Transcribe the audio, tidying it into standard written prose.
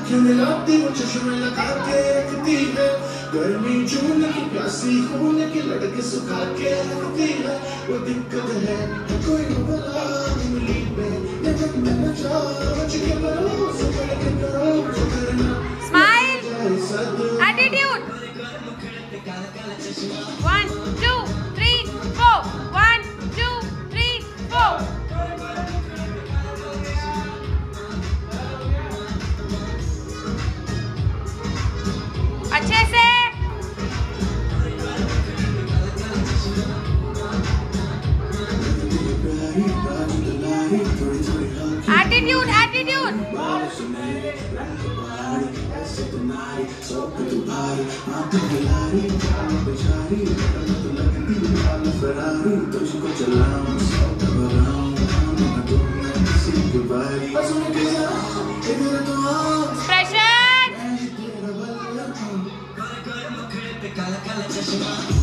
आँखें मिलाती वो चश्मे लगा के रखती है, गर्मी जून की प्यासी खून की लड़के सुखा के रखती है। वो दिक्कत है कोई बला उंगली पे जब मैं न चाह बच के करो संभल के करो जो करना। स्माइल एटीट्यूड 1 2 3 4 1 2 3 4 अच्छे से एटीट्यूड एटीट्यूड Expression